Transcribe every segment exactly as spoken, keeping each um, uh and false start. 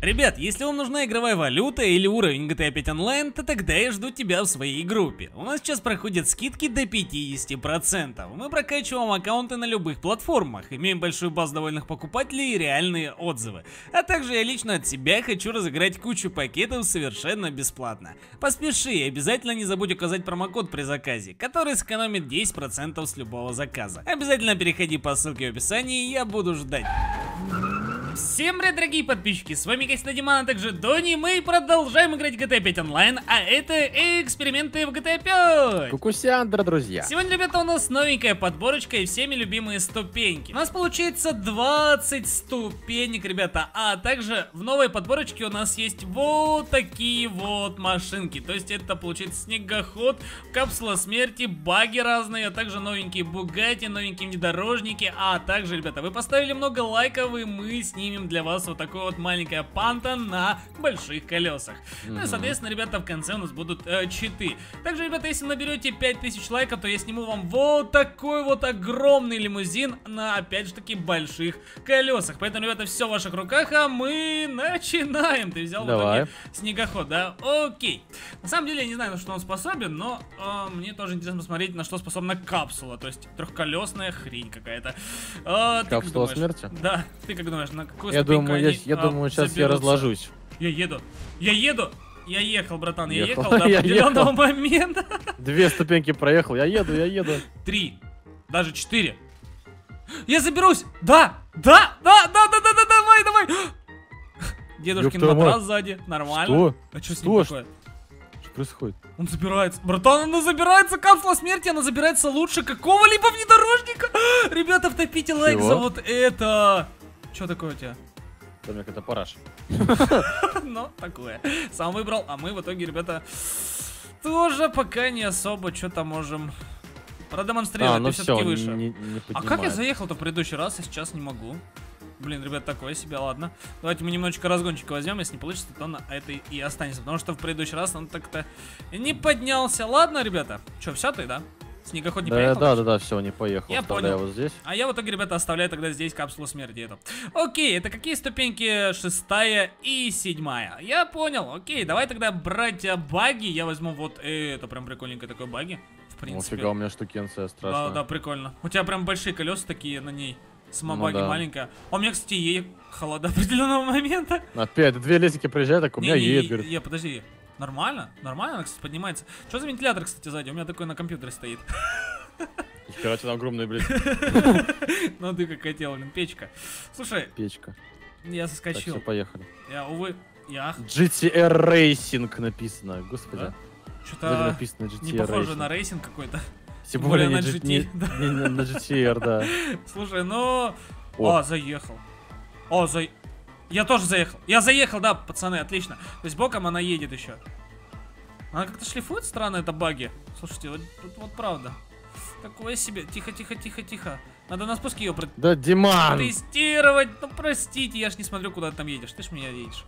Ребят, если вам нужна игровая валюта или уровень джи ти эй пять онлайн, то тогда я жду тебя в своей группе. У нас сейчас проходят скидки до пятидесяти процентов. Мы прокачиваем аккаунты на любых платформах, имеем большую базу довольных покупателей и реальные отзывы. А также я лично от себя хочу разыграть кучу пакетов совершенно бесплатно. Поспеши и обязательно не забудь указать промокод при заказе, который сэкономит десять процентов с любого заказа. Обязательно переходи по ссылке в описании, я буду ждать. Всем привет, дорогие подписчики, с вами Костя Диман, а также Дони. Мы продолжаем играть в джи ти эй пять онлайн, а это эксперименты в джи ти эй пять. Кукусяндра, друзья. Сегодня, ребята, у нас новенькая подборочка и всеми любимые ступеньки. У нас получается двадцать ступенек, ребята, а также в новой подборочке у нас есть вот такие вот машинки. То есть это получается снегоход, капсула смерти, баги разные, а также новенькие Бугатти, новенькие внедорожники. А также, ребята, вы поставили много лайков, и мы снимем для вас вот такое вот маленькое панто на больших колесах. Mm-hmm. Ну и, соответственно, ребята, в конце у нас будут э, читы. Также, ребята, если наберете пять тысяч лайков, то я сниму вам вот такой вот огромный лимузин на, опять же таки, больших колесах. Поэтому, ребята, все в ваших руках, а мы начинаем. Ты взял Давай. в итоге снегоход, да? Окей. На самом деле, я не знаю, на что он способен, но э, мне тоже интересно посмотреть, на что способна капсула. То есть трехколесная хрень какая-то. Э, Капсула смерти? Да. Ты как думаешь, на какую Я ступеньку думаю, я, они, я а, думаю, сейчас я заберутся? разложусь. Я еду. Я еду. Я ехал, братан, я Ехал. ехал до Я определенного ехал. момента. Две ступеньки проехал, я еду, я еду. Три. Даже четыре. Я заберусь. Да. Да. Да. Да. Да. Да. Да. Давай. Давай. Дедушкин Ёб твою матрас мать. сзади. Нормально. Что? А что с Что? ним такое? Что происходит? Он забирается. Братан, она забирается. Капсула смерти, она забирается лучше какого-либо внедорожника. Ребята, втопите лайк Чего? за вот это. Что такое у тебя? Домик, это параш. Ну, такое. Сам выбрал, а мы в итоге, ребята, тоже пока не особо что-то можем продемонстрировать. А, ну Ты все-таки все, выше. не, не А как я поднимает. заехал-то в предыдущий раз, я сейчас не могу. Блин, ребят, такое себе, ладно. Давайте мы немножечко разгончика возьмем, если не получится, то на это и останется. Потому что в предыдущий раз он так-то не поднялся. Ладно, ребята. Че, все ты, да? Снегоход не Да, поехал? да, да, да, все, не поехал. Я Оставляю понял. вот здесь. А я в итоге, ребята, оставляю тогда здесь капсулу смерти эту. Окей, это какие ступеньки? Шестая и седьмая. Я понял. Окей, давай тогда брать а, баги. Я возьму вот это, прям прикольненькое такое баги. В принципе. Офига, у меня штукенция страшная. Да, да, прикольно. У тебя прям большие колеса такие на ней. Сама Ну баги да. маленькая. А у меня, кстати, ехала до определенного момента. Опять, две лесики приезжают, так у меня Не, не, едет, не, говорит. я, подожди. Нормально? Нормально она, кстати, поднимается. Что за вентилятор, кстати, сзади? У меня такой на компьютере стоит. Короче, она огромная, блядь, Ну ты как хотел, блин, печка. Слушай, печка. я Так, соскочил. все, поехали. Я, увы, я... джи ти эй Racing написано, господи. Да? Вроде Что-то написано джи ти эй не похоже Racing. на рейсинг какой-то. Тем Тем более более не на G- джи ти, не- да. не на на джи ти эй, да. Слушай, ну... О. О, заехал. О, за... Я тоже заехал. Я заехал, да, пацаны, отлично. То есть боком она едет еще. Она как-то шлифует странно, это баги. Слушайте, вот тут вот правда. Такое себе. Тихо, тихо, тихо, тихо. Надо на спуске ее Да, Диман! протестировать. Ну, простите, я ж не смотрю, куда ты там едешь. Ты ж меня едешь.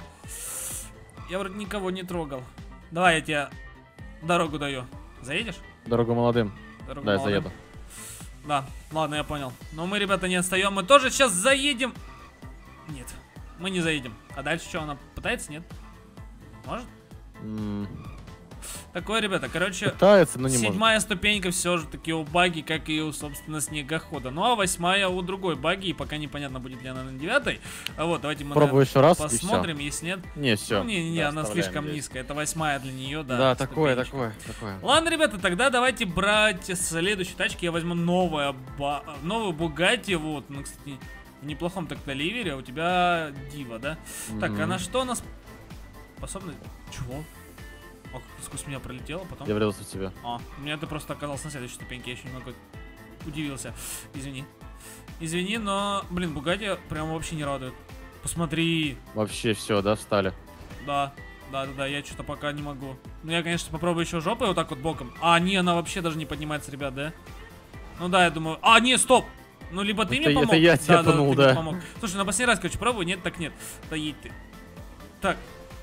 Я вроде никого не трогал. Давай, я тебе дорогу даю. Заедешь? Дорога молодым. Дорогу Да, я молодым. заеду. Да, ладно, я понял. Но мы, ребята, не отстаем. Мы тоже сейчас заедем. Нет, мы не заедем. А дальше что, она пытается, нет? Может? М, Такое, ребята, короче, Пытается, но не может. седьмая ступенька все же таки у баги, как и у, собственно, снегохода. Ну, а восьмая у другой баги, и пока непонятно, будет ли она на девятой. А вот, давайте мы Пробую еще раз, и посмотрим, если нет. Не, все. Ну, не-не-не, она слишком низкая. Это восьмая для нее, да. Да, такое, ступенечка. такое, такое. Ладно, ребята, тогда давайте брать следующие тачки. Я возьму новое, ба... новую Бугатти. Вот, ну, кстати, в неплохом так-то ливере. У тебя Дива, да? Так, а Мгм. на что она способна? Чего? О, как сквозь меня пролетело потом. Я врезался в тебя. А, у меня ты просто оказался на следующей ступеньке. Я еще немного удивился. Извини. Извини, но, блин, Бугатти прям вообще не радует. Посмотри. Вообще все, да, встали. Да, да, да, да, я что-то пока не могу. Ну, я, конечно, попробую еще жопой вот так вот боком. А, не, она вообще даже не поднимается, ребят, да? Ну да, я думаю. А, не, стоп! Ну, либо ты Это- мне помог. это я тебя да, пнул, ты мне да. помог. Слушай, на последний раз, короче, пробую. Нет, так нет. Да едь ты. Так.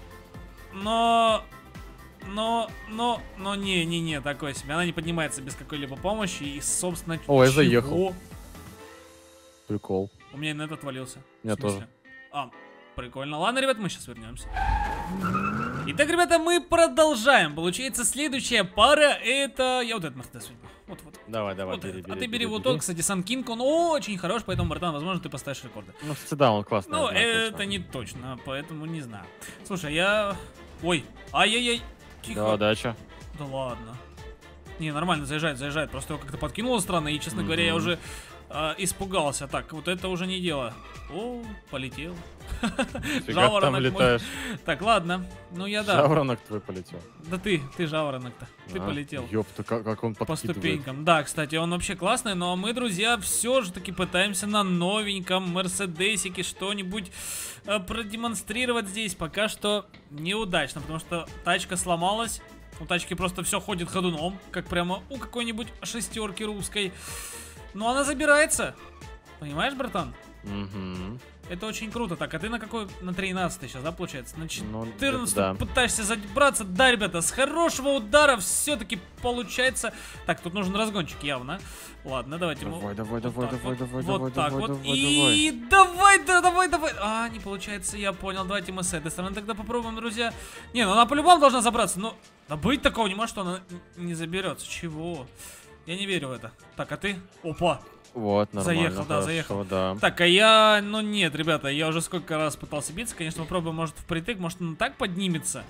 Но... Но, но, но, не, не, не, такое себе. Она не поднимается без какой-либо помощи. И, собственно, О, я чего? заехал. Прикол. У меня и на этот отвалился. У меня В смысле? тоже. А, Прикольно. Ладно, ребят, мы сейчас вернемся. Итак, ребята, мы продолжаем. Получается, следующая пара это... Я вот этот Мерседес возьму. Вот, вот. Давай, давай, Вот бери, этот. бери, А ты бери бери, вот бери. тот, кстати, Сан Кинг, он очень хорош, поэтому, братан, возможно, ты поставишь рекорды. Ну, всегда он классный. Ну, я знаю это точно. не точно, поэтому не знаю. Слушай, я... Ой, ай-яй-яй. Тихо. Да, дача. Да ладно. Не, нормально, заезжает, заезжает. Просто его как-то подкинуло странно, и, честно говоря, я Мгм. уже э, испугался. Так, вот это уже не дело. О, полетел. Фига ты там Жаворонок мой. летаешь. Так, ладно. Ну я да. Жаворонок твой полетел. Да ты, ты жаворонок-то. Ты А, полетел. Ёпта, как, как он По подкидывает. ступенькам. Да, кстати, он вообще классный, но мы, друзья, все же таки пытаемся на новеньком Мерседесике что-нибудь э, продемонстрировать здесь. Пока что неудачно, потому что тачка сломалась. У тачки просто все ходит ходуном, как прямо у какой-нибудь шестерки русской. Но она забирается. Понимаешь, братан? Мгм. Это очень круто. Так, а ты на какой? На тринадцатый сейчас, да, получается? На Ну, четырнадцатый да. пытаешься забраться. Да, ребята, с хорошего удара все-таки получается. Так, тут нужен разгончик явно. Ладно, давайте мы... Давай, давай, вот давай, так давай, вот, давай, вот давай, так давай, вот. давай, И давай, да, давай, давай. А, не получается, я понял. Давайте мы с этой стороны тогда попробуем, друзья. Не, ну она по-любому должна забраться. Но да быть такого не может, что она не заберется. Чего? Я не верю в это. Так, а ты? Опа. Вот, нормально. Заехал, да, хорошо, заехал. Да. Так, а я... Ну нет, ребята, я уже сколько раз пытался биться. Конечно, попробуем, может, впритык. Может, он так поднимется?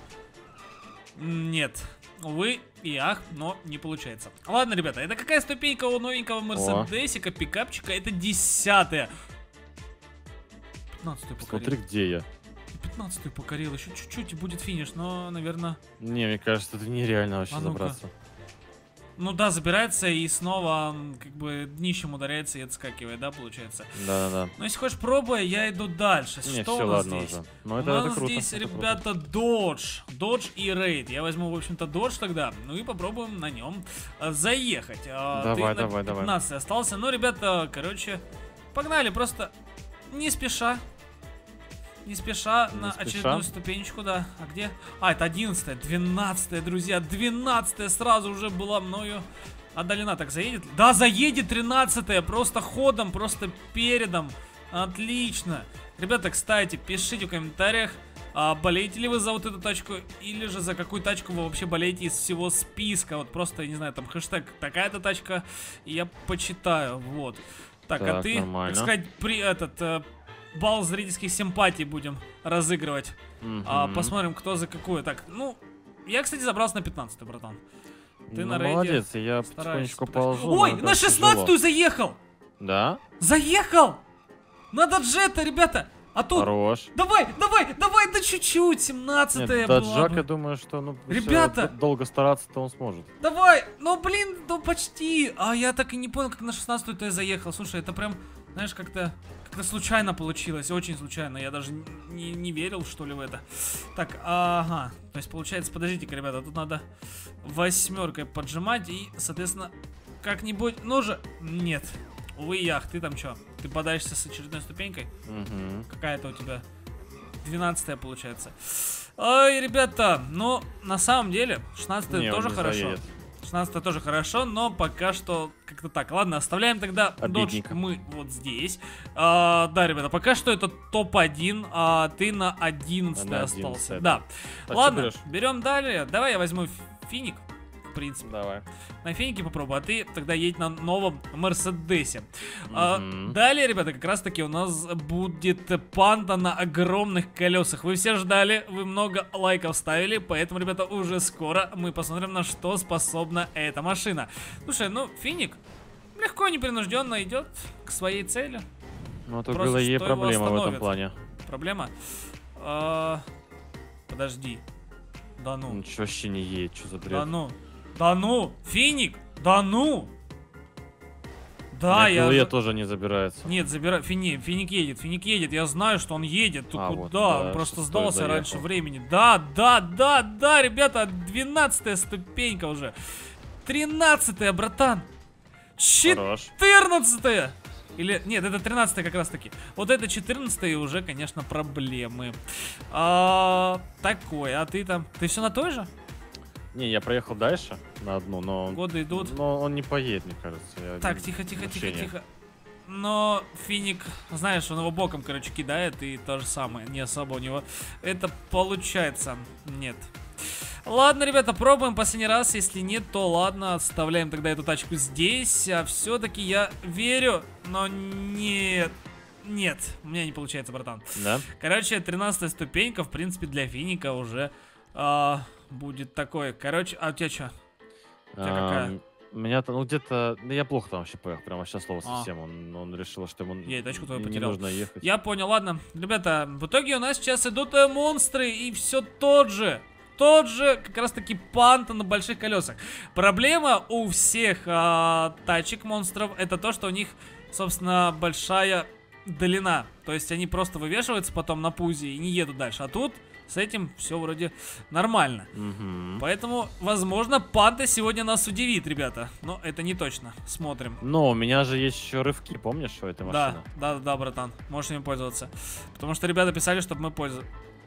Нет. Увы и ах, но не получается. Ладно, ребята, это какая ступенька у новенького Мерседесика, пикапчика? Это десятая. Пятнадцатую покорил. Смотри, где я. Пятнадцатую покорил. Еще чуть-чуть и будет финиш, но, наверное... Не, мне кажется, это нереально вообще А ну-ка. забраться. Ну да, забирается и снова м, как бы днищем ударяется и отскакивает, да, получается? Да-да-да. Но если хочешь пробуя, я иду дальше. Не, Что все, у нас ладно здесь? уже. Но У это, нас это круто. здесь, это круто. ребята, Dodge. Dodge и Raid. Я возьму, в общем-то, Dodge тогда. Ну и попробуем на нем а, заехать. А, Давай, ты на давай, давай. пятнадцатый остался. Ну, ребята, короче, погнали. Просто не спеша. Не спеша Не на спеша. очередную ступенечку, да. А где? А, это одиннадцатая, двенадцатая, друзья. двенадцатая сразу уже была мною отдалена. Так, заедет? Да, заедет тринадцатая. Просто ходом, просто передом. Отлично. Ребята, кстати, пишите в комментариях, а болеете ли вы за вот эту тачку, или же за какую тачку вы вообще болеете из всего списка. Вот просто, не знаю, там хэштег такая-то тачка, и я почитаю, вот. Так, а Так, ты, нормально. так сказать, при этот... э, бал зрительских симпатий будем разыгрывать. А, Мгм. посмотрим, кто за какую. Так, ну, я, кстати, забрался на пятнадцатую, братан. Ты Ну, на рейде молодец, я стараешься потихонечку пытаешься. ползу. Ой, но на это тяжело. шестнадцатую заехал! Да? Заехал! Надо джета, ребята! А тут... Хорош. Давай, давай, давай, да чуть-чуть, семнадцатая Нет, была Даджак, бы. я думаю, что, ну, если Ребята! д- долго стараться, то он сможет. Давай, ну блин, ну почти. А я так и не понял, как на шестнадцатую-то я заехал. Слушай, это прям, знаешь, как-то как-то случайно получилось, очень случайно. Я даже не, не верил, что ли, в это. Так, ага. То есть, получается, подождите-ка, ребята, тут надо восьмеркой поджимать и, соответственно, как-нибудь... Ну же, нет. Увы, ях, ты там что? Ты подаешься с очередной ступенькой? Мгм. Какая-то у тебя двенадцатая получается. Ой, ребята, ну, на самом деле, шестнадцатая Не, он тоже не хорошо. заедет. шестнадцатая тоже хорошо, но пока что как-то так. Ладно, оставляем тогда Dodge Обидненько. мы вот здесь. А, да, ребята, пока что это топ один, а ты на одиннадцатой На остался. одиннадцатой, Да. А Ладно, что берешь? берем далее. Давай я возьму финик. В принципе, Давай. на финике попробую, а ты тогда едь на новом Мерседесе. А, Мгм. далее, ребята, как раз таки у нас будет панда на огромных колесах. Вы все ждали, вы много лайков ставили, поэтому, ребята, уже скоро мы посмотрим, на что способна эта машина. Слушай, ну, финик легко и непринужденно идет к своей цели. Ну, тут Просто была ей что его проблема в этом остановит? плане. Проблема? А, подожди. Да ну. Ничего вообще не едет, что за бред. Да ну. Да ну. Финик. Да ну. Да, я... я же- тоже не забирается. Нет, забирай. Фини... Финик едет, Финик едет. Я знаю, что он едет. Ты А, куда? вот, да, он просто шестой сдался заехал. раньше времени. Да, да, да, да, ребята, двенадцатая ступенька уже. тринадцатая, братан. Хорош. четырнадцатая. Или, нет, это тринадцатая как раз таки. Вот это четырнадцатая и уже, конечно, проблемы. А, такое, а ты там... Ты все на той же? Не, я проехал дальше на одну, но... Годы идут. Но он не поедет, мне кажется. я Так, не- тихо, тихо, вообще тихо, нет. тихо. Но Финик, знаешь, он его боком, короче, кидает, и то же самое. Не особо у него это получается. Нет. Ладно, ребята, пробуем последний раз. Если нет, то ладно, оставляем тогда эту тачку здесь. А все-таки я верю, но нет. Нет, у меня не получается, братан. Да? Короче, тринадцатая ступенька, в принципе, для Финика уже а, будет такой. Короче, а у тебя что? У тебя какая? Меня-то, ну где-то, ну я плохо там вообще поехал, прямо сейчас слово А. совсем, он, он решил, что ему Я и тачку твою не потерял. нужно ехать. Я понял, ладно. Ребята, в итоге у нас сейчас идут э, монстры, и все тот же. Тот же, как раз таки, панта на больших колесах. Проблема у всех а, тачек монстров, это то, что у них, собственно, большая длина. То есть они просто вывешиваются потом на пузе и не едут дальше. А тут с этим все вроде нормально. Угу. Поэтому, возможно, панта сегодня нас удивит, ребята. Но это не точно. Смотрим. Но у меня же есть еще рывки, помнишь, у этой Да, машины? да, да, братан. Можешь ими пользоваться. Потому что ребята писали, чтобы мы пользовались.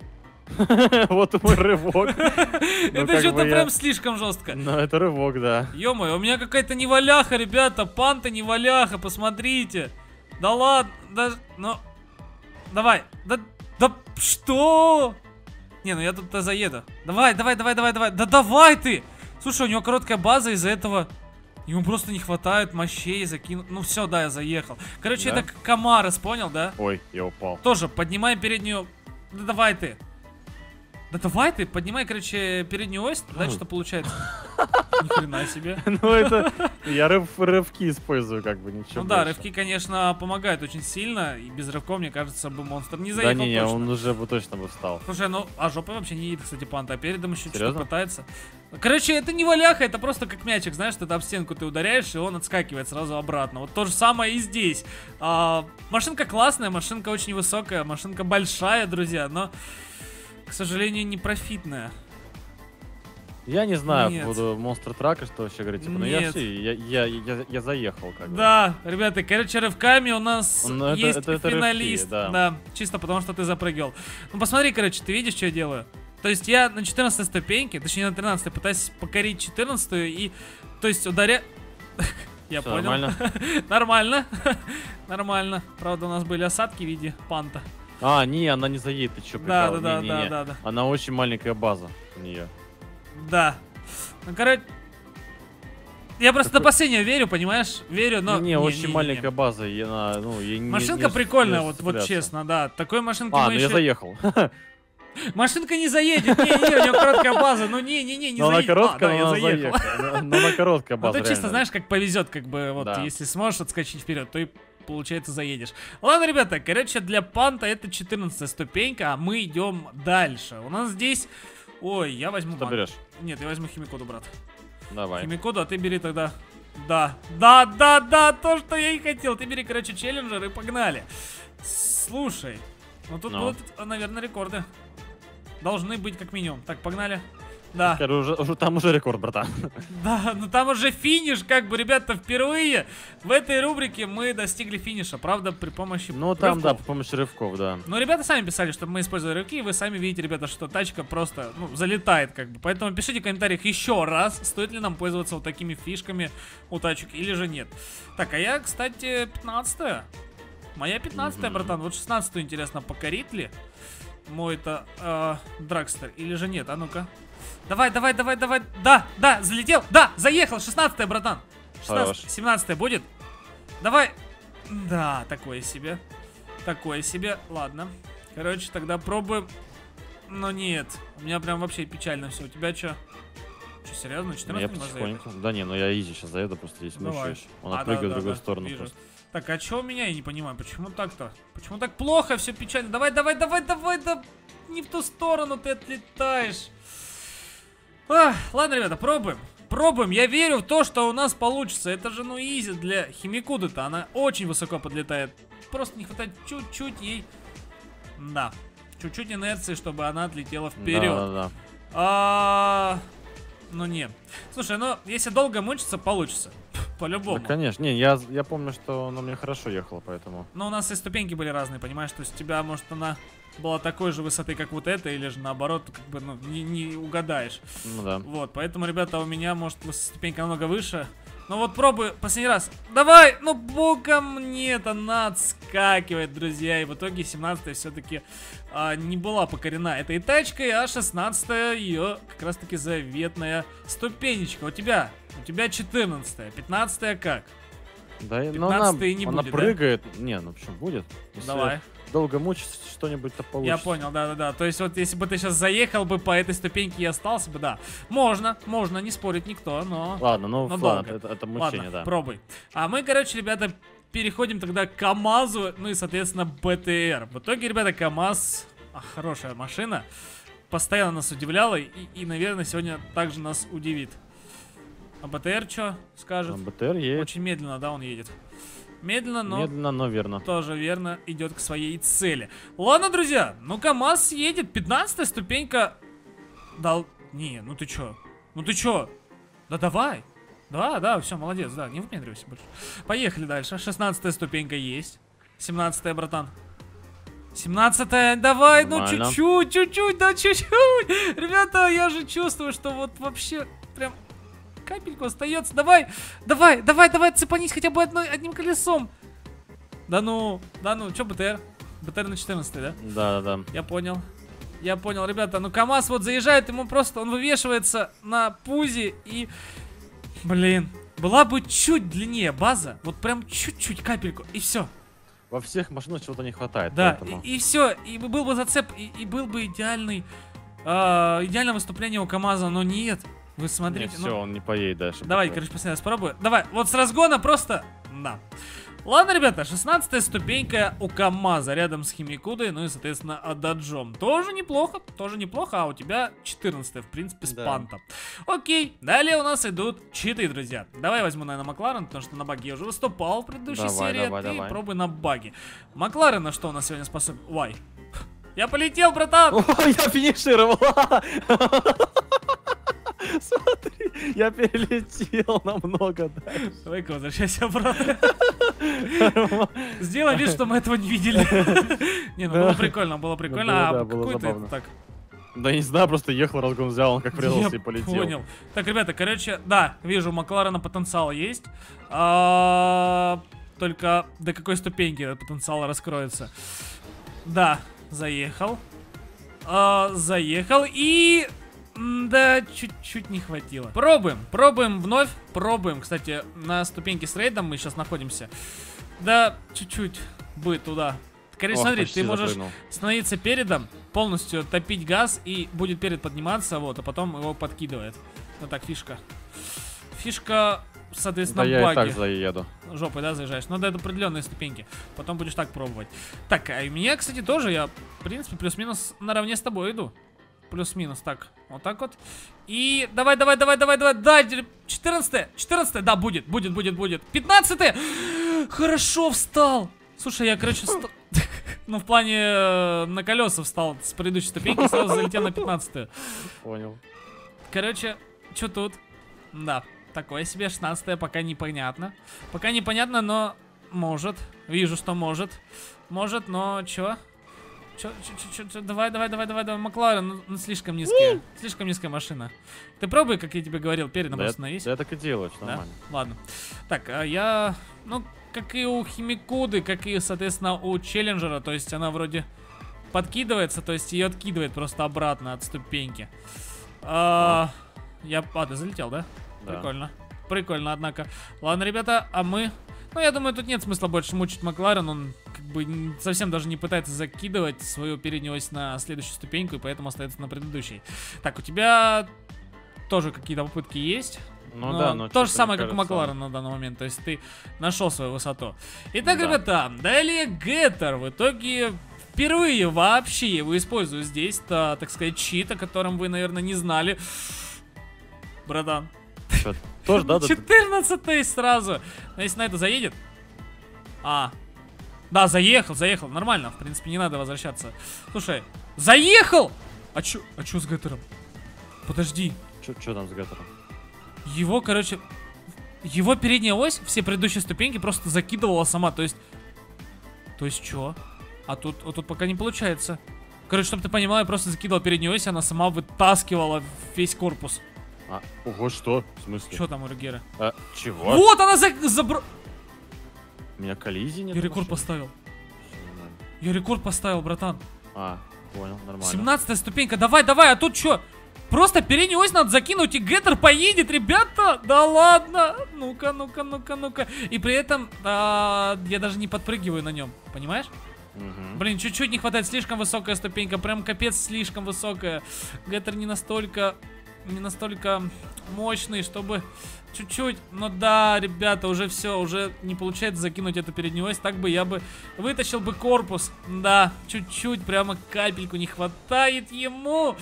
Вот мой рывок. Это что-то прям слишком жестко. Ну, это рывок, да. Ё-моё, у меня какая-то неваляха, ребята. Панта неваляха, посмотрите. Да ладно, да, ну... Давай, да, да, что? Не, ну я тут-то заеду. Давай, давай, давай, давай, давай. Да давай ты! Слушай, у него короткая база, из-за этого ему просто не хватает мощей закинуть. Ну все, да, я заехал. Короче, Да? это Камарес, понял, да? Ой, я упал. Тоже поднимаем переднюю. Да давай ты. Да давай ты, поднимай, короче, переднюю ось. Дальше что получается? Ни хрена себе. Ну это, я рыв, рывки использую, как бы, ничего Ну да, больше. рывки, конечно, помогают очень сильно. И без рывков, мне кажется, бы монстр не заехал Да не, точно. он уже бы точно бы встал. Слушай, ну, а жопа вообще не едет, кстати, панта. А передом еще что-то Серьезно? пытается. Короче, это не валяха, это просто как мячик, знаешь, ты об стенку ты ударяешь, и он отскакивает сразу обратно. Вот то же самое и здесь. А, машинка классная, машинка очень высокая, машинка большая, друзья, но, к сожалению, не профитная. Я не знаю Нет. по поводу Monster Truck, что вообще говорить, типа, ну я Нет. все, я, я, я, я заехал, как бы. Да, ребята, короче, рывками у нас Ну, это- есть это- это рывки, финалист. да. Чисто потому, что ты запрыгивал. Ну, посмотри, короче, ты видишь, что я делаю? То есть я на четырнадцатой ступеньке, точнее на тринадцатой, пытаюсь покорить четырнадцатую и, то есть, ударя... Я Всё понял. нормально? Нормально. Нормально. Правда, у нас были осадки в виде панта. А, не, она не заедет, ты чё, Да, прикал? да, да, Не, не, да, не. да, да. Она очень маленькая база у нее. Да. Ну, короче... Я просто до последнего верю, понимаешь? Верю, но... не, очень маленькая база, и она, ну, ей не- Машинка не- прикольная, не вот, вот цепляться. честно, да. Такой машинки А, мы ну я еще... заехал. Машинка не заедет, не-не, у нее короткая база, ну не-не-не, не Но она заедет. А, короткая, да, я но она заехал. заехала. Но она короткая Ну база, ты чисто реально. знаешь, как повезет, как бы, вот, Да. если сможешь отскочить вперед, то и, получается, заедешь. Ладно, ребята, короче, для панта это четырнадцатая ступенька, а мы идем дальше. У нас здесь... Ой, я возьму... Что маг- берешь? Нет, я возьму химикоду, брат. Давай. Химикоду, а ты бери тогда... Да, да, да, да, то, что я и хотел. Ты бери, короче, челленджер и погнали. Слушай, ну тут Ну. будут, наверное, рекорды. Должны быть как минимум. Так, погнали. Да, Скажу, уже, уже- там уже рекорд, братан. да, ну там уже финиш, как бы, ребята, впервые в этой рубрике мы достигли финиша. Правда, при помощи Ну там, да, рывков. по помощи рывков, да. Но ребята сами писали, чтобы мы использовали рывки, и вы сами видите, ребята, что тачка просто, ну, залетает, как бы. Поэтому пишите в комментариях еще раз, стоит ли нам пользоваться вот такими фишками у тачек, или же нет. Так, а я, кстати, пятнадцатая. Моя пятнадцатая, Мгм. братан. Вот шестнадцатую, интересно, покорит ли мой-то э, Драгстер, или же нет? А ну-ка. Давай, давай, давай, давай. Да, да, залетел. Да, заехал. шестнадцатая, братан. шестнадцатая, Хорош. семнадцатая будет? Давай. Да, такое себе. Такое себе. Ладно. Короче, тогда пробуем. Но нет. У меня прям вообще печально все. У тебя что? Что, серьезно? Ну, я четырнадцать не можешь заехать? потихоньку. Да не, ну я изи сейчас заеду, просто здесь Давай. мышишь. Он А, отпрыгивает да, в другую да, сторону вижу. просто. Так, а что у меня? Я не понимаю. Почему так-то? Почему так плохо? Все печально. Давай, давай, давай, давай, да. Не в ту сторону ты отлетаешь. Ах, ладно, ребята, пробуем. Пробуем. Я верю в то, что у нас получится. Это же, ну, изи для Химикуды-то. Она очень высоко подлетает. Просто не хватает чуть-чуть ей... Да. Чуть-чуть инерции, чтобы она отлетела вперед. Да, да, да. А... Ну, нет. Слушай, ну, если долго мучиться, получится. По-любому. Да, конечно. Не, я, я помню, что она мне хорошо ехала, поэтому. Но у нас и ступеньки были разные, понимаешь? То есть у тебя, может, она была такой же высоты, как вот эта, или же наоборот, как бы, ну, не, не угадаешь. Ну да. Вот, поэтому, ребята, у меня, может, ступенька намного выше, Ну вот пробуй последний раз. Давай, ну боком нет, она отскакивает, друзья. И в итоге семнадцатая все-таки а, не была покорена этой тачкой, а шестнадцатая ее как раз-таки заветная ступенечка. У тебя, у тебя четырнадцатая, пятнадцатая как? Да, но она, не она будет, прыгает. Да? Не, ну почему будет? Если Давай. Долго мучиться, что-нибудь-то получится. Я понял, да-да-да. То есть вот если бы ты сейчас заехал бы по этой ступеньке и остался бы, да. Можно, можно, не спорит никто, но... Ладно, ну но ладно, долго. это, это мучение, Ладно, да. пробуй. А мы, короче, ребята, переходим тогда к КамАЗу, ну и, соответственно, БТР. В итоге, ребята, КамАЗ, а, хорошая машина, постоянно нас удивляла и, и, наверное, сегодня также нас удивит. А БТР что скажет? А БТР едет. Очень медленно, да, он едет. Медленно, но... Медленно, но верно. Тоже верно, идет к своей цели. Ладно, друзья, ну КамАЗ едет. пятнадцатая ступенька. Дал... Не, ну ты чё? Ну ты чё? Да давай. Да, да, все, молодец, да, не выпендривайся больше. Поехали дальше. шестнадцатая ступенька есть. семнадцатая, братан. семнадцатая, давай, Нормально. ну чуть-чуть, чуть-чуть, да чуть-чуть. Ребята, я же чувствую, что вот вообще прям... Капельку остается. Давай, давай, давай, давай, цепанись хотя бы одной, одним колесом. Да ну, да ну, что БТР? БТР на четырнадцатой, да? Да, да, да. Я понял. Я понял, ребята, ну КамАЗ вот заезжает, ему просто, он вывешивается на пузе и... Блин, была бы чуть длиннее база, вот прям чуть-чуть, капельку, и все. Во всех машинах чего-то не хватает. Да, поэтому... и, и все, и был бы зацеп, и, и был бы идеальный, э, идеальное выступление у КамАЗа, но нет. Вы смотрите, все, ну... он не поедет дальше. Давай, короче, последний раз попробую. Давай, вот с разгона просто... Да. Ладно, ребята, шестнадцатая ступенька у КамАЗа рядом с Химикудой, ну и, соответственно, Ададжом. Тоже неплохо, тоже неплохо, а у тебя четырнадцатая, в принципе, с Да. пантом. Окей, далее у нас идут читы, друзья. Давай возьму, наверное, Макларен, потому что на баге я уже выступал в предыдущей Давай, серии. давай, Ты давай. пробуй на баге. Макларен на что у нас сегодня способен? Ой. Я полетел, братан! Ой, я финишировал! Смотри, я перелетел намного дальше. Давай-ка возвращайся обратно. Сделай вид, что мы этого не видели. Не, ну было прикольно, было прикольно. А какой ты это так? Да не знаю, просто ехал, разгон взял, он как врезался и полетел. Понял. Так, ребята, короче, да, вижу, у Макларена потенциал есть. А, только до какой ступеньки этот потенциал раскроется? Да, заехал. А, заехал и... Да, чуть-чуть не хватило. Пробуем, пробуем вновь, пробуем. Кстати, на ступеньке с рейдом мы сейчас находимся. Да, чуть-чуть бы туда. Короче, Ох, смотри, почти ты можешь запрыгнул. становиться передом, полностью топить газ, и будет перед подниматься, вот, а потом его подкидывает. Вот так, фишка. Фишка, соответственно, Да я и баги. так заеду. Жопой, да, заезжаешь? Ну, да, это определенные ступеньки. Потом будешь так пробовать. Так, а у меня, кстати, тоже, я, в принципе, плюс-минус наравне с тобой иду. Плюс-минус, так, вот так вот. И давай, давай, давай, давай, давай, да, четырнадцатая, четырнадцатая, да, будет, будет, будет, будет. пятнадцатая, хорошо встал. Слушай, я, короче, встал. Ну, в плане э, на колеса встал с предыдущей ступеньки, сразу залетел на пятнадцатую. Понял. Короче, что тут? Да, такое себе, шестнадцатая, пока непонятно. Пока непонятно, но может. Вижу, что может. Может, но чё? Чё, чё, чё, чё, давай, давай, давай, давай, давай, Макларен, ну, ну, слишком низкая, слишком низкая машина. Ты пробуй, как я тебе говорил, передом Да, я, остановись. да я так и делаю, что Да? нормально. Ладно. Так, а я, ну, как и у Химикуды, как и, соответственно, у Челленджера, то есть она вроде подкидывается, то есть ее откидывает просто обратно от ступеньки. А, я, а, ты залетел, да? Да. Прикольно. Прикольно, однако. Ладно, ребята, а мы... Ну, я думаю, тут нет смысла больше мучить Макларен, он как бы н- совсем даже не пытается закидывать свою переднюю ось на следующую ступеньку, и поэтому остается на предыдущей. Так, у тебя тоже какие-то попытки есть? Ну Но да, но то же чё-то, самое, мне как у кажется, Макларена на данный момент, то есть ты нашел свою высоту. Итак, Да. ребята, далее Геттер в итоге... Впервые вообще его использую здесь, это, так сказать, чит, о котором вы, наверное, не знали. Братан. Чё, тоже, да, да, четырнадцатый сразу. Но если на это заедет... А. Да, заехал, заехал. Нормально, в принципе, не надо возвращаться. Слушай, заехал! А чё, а чё с Геттером? Подожди. Чё, чё там с Геттером? Его, короче... Его передняя ось, все предыдущие ступеньки просто закидывала сама, то есть... То есть чё? А тут, вот тут пока не получается. Короче, чтобы ты понимала, я просто закидывал переднюю ось, она сама вытаскивала весь корпус. А, ого, что? В смысле? Что там у Регера? А, чего? Вот она за... забр... У меня коллизии нет. Я рекорд поставил. Я рекорд поставил, братан. А, понял, нормально. семнадцатая ступенька, давай, давай, а тут что? Просто переднюю ось надо закинуть, и Геттер поедет, ребята! Да ладно! Ну-ка, ну-ка, ну-ка, ну-ка. И при этом а, я даже не подпрыгиваю на нем, понимаешь? Угу. Блин, чуть-чуть не хватает, слишком высокая ступенька, прям капец слишком высокая. Геттер не настолько, не настолько мощный, чтобы чуть-чуть. Ну да, ребята, уже все, уже не получается закинуть эту переднюю ось, так бы я бы вытащил бы корпус. Да, чуть-чуть, прямо капельку не хватает ему.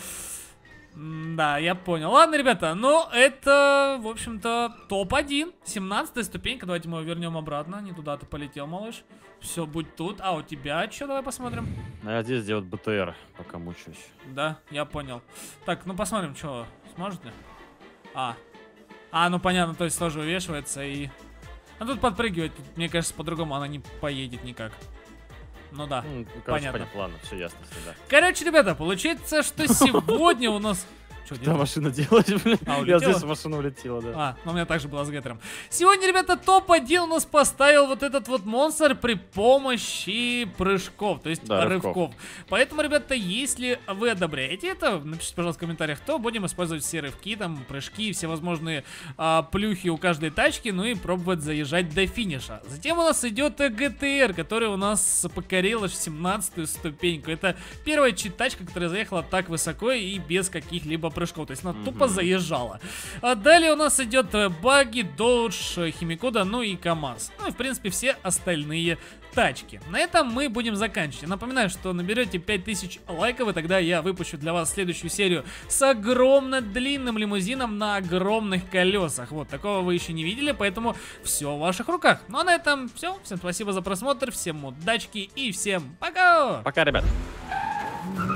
Да, я понял. Ладно, ребята, ну это, в общем-то, топ один. семнадцатая ступенька. Давайте мы его вернем обратно. Не туда ты полетел, малыш. Все, будь тут. А у тебя что? Давай посмотрим. А я здесь делать БТР, пока мучаюсь. Да, я понял. Так, ну посмотрим, что, сможет ли? А. А, ну понятно, то есть тоже увешивается и... А тут подпрыгивать, мне кажется, по-другому она не поедет никак. Ну да, Ну, короче, понятно. понятно. Ладно, все ясно всегда. Короче, ребята, получается, что сегодня у нас... Что, Что машина делать, блин? А, Я улетела? здесь в машину улетела, да. А, ну у меня также было с Геттером. Сегодня, ребята, топ один у нас поставил вот этот вот монстр при помощи прыжков, то есть Да, рывков. рывков. Поэтому, ребята, если вы одобряете это, напишите, пожалуйста, в комментариях, то будем использовать все рывки, там, прыжки, всевозможные а, плюхи у каждой тачки, ну и пробовать заезжать до финиша. Затем у нас идет ГТР, который у нас покорил аж семнадцатую ступеньку. Это первая чит-тачка, которая заехала так высоко и без каких-либо прыжков, то есть она тупо заезжала. А далее у нас идет Багги, Додж, Химикода, ну и КамАЗ. Ну и в принципе все остальные тачки. На этом мы будем заканчивать. Напоминаю, что наберете пять тысяч лайков, и тогда я выпущу для вас следующую серию с огромно длинным лимузином на огромных колесах. Вот, такого вы еще не видели, поэтому все в ваших руках. Ну а на этом все. Всем спасибо за просмотр, всем удачки и всем пока! Пока, ребят.